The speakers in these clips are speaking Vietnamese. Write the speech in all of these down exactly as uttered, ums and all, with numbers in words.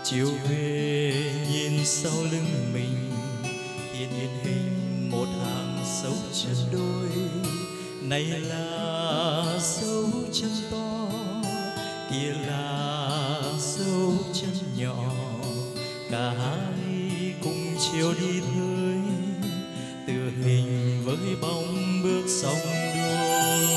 Chiều về nhìn sau lưng mình, hiện hiện hình một hàng dấu chân đôi. Này là dấu chân to, kia là dấu chân nhỏ, cả hai cùng chiều đi tới, từ hình với bóng bước song đôi.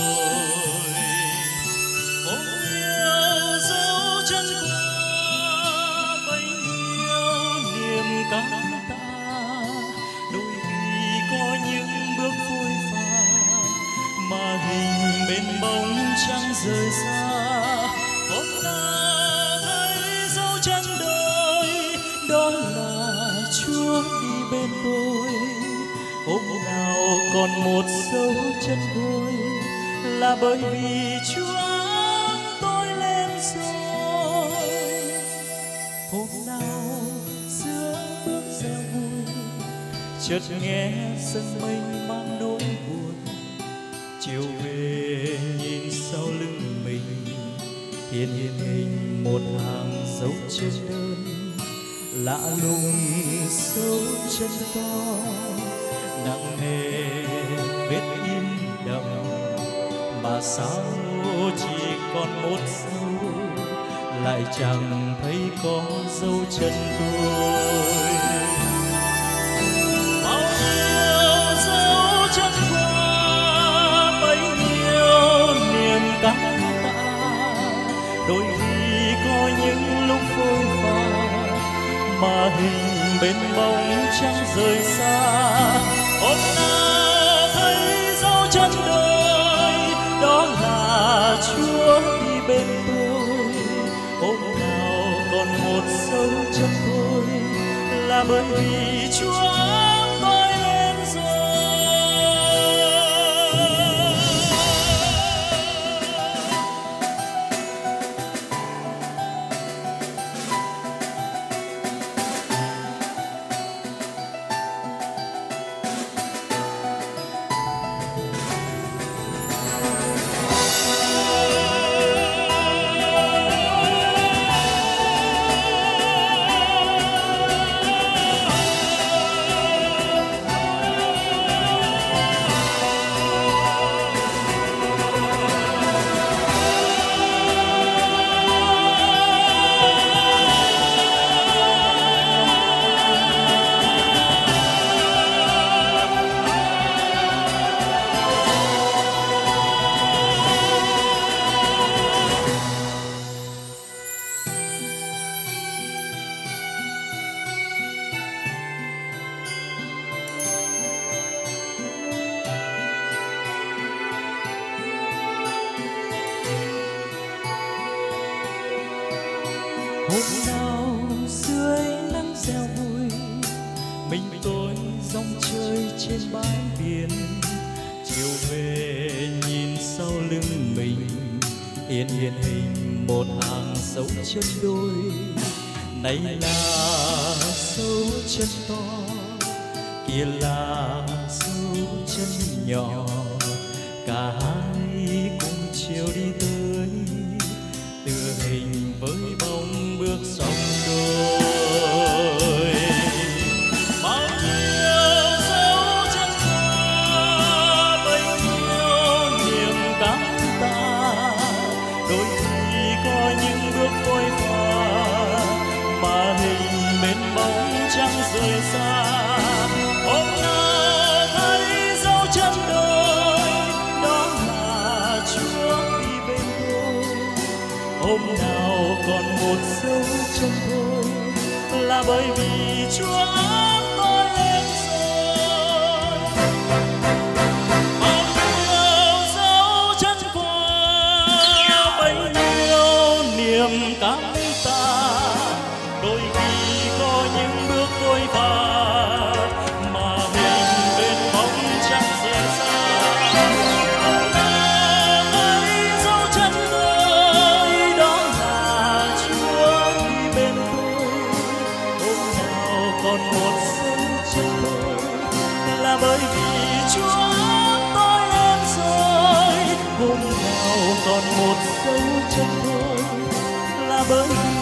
Ôm nhau dấu chân qua bấy nhiêu niềm cảm ta, đôi khi có những bước phôi pha mà hình bên bóng trăng rời xa. Hôm ta thấy dấu chân đôi, đó là Chúa đi bên tôi. Hôm nào còn một dấu chân đôi, là bởi vì Chúa tôi lên rồi. Hôm nào giữa bước reo vui, chợt nghe sân mênh mang nỗi buồn. Chiều về nhìn sau lưng mình, hiện hiện hình một hàng dấu chân đơn, lạ lùng dấu chân to, nặng nề vết in đậm, mà sao chỉ còn một dấu, lại chẳng thấy có dấu chân tôi. Bao nhiêu dấu chân qua bấy nhiêu niềm cảm tạ, đôi khi có những lúc phôi pha mà hình bên bóng trăng rời xa. Hôm nào thấy dấu chân đôi, đó là Chúa đi bên tôi. Hôm nào còn một dấu chân thôi, là bởi vì Chúa tôi lên rồi. Hôm nào dưới nắng reo vui, mình tôi rong chơi trên bãi biển. Chiều về nhìn sau lưng mình, hiện hiện hình một hàng dấu chân đôi. Này là dấu chân to, kia là dấu chân nhỏ, cả hai cùng chiều đi tới, từ hình với bóng bước song đôi. Bao nhiêu dấu chân qua bấy nhiêu niềm cảm tạ, đôi khi có những bước phôi pha mà hình bên bóng trăng rời xa. Hôm nào thấy dấu chân đôi, đó là Chúa đi bên tôi. Hôm nào còn một dấu chân thôi, là bởi vì Chúa tôi lên rồi. Bao nhiêu dấu chân qua bấy nhiêu niềm cảm tạ, đôi khi có những bước vội vã mà hình bên bóng trăng rời xa. Hôm nào thấy dấu chân đôi, đó là Chúa đi bên tôi. Hôm nào còn một dấu chân đôi, là bởi vì Chúa tôi lên rồi. Hôm nào còn một dấu chân đôi, là bởi vì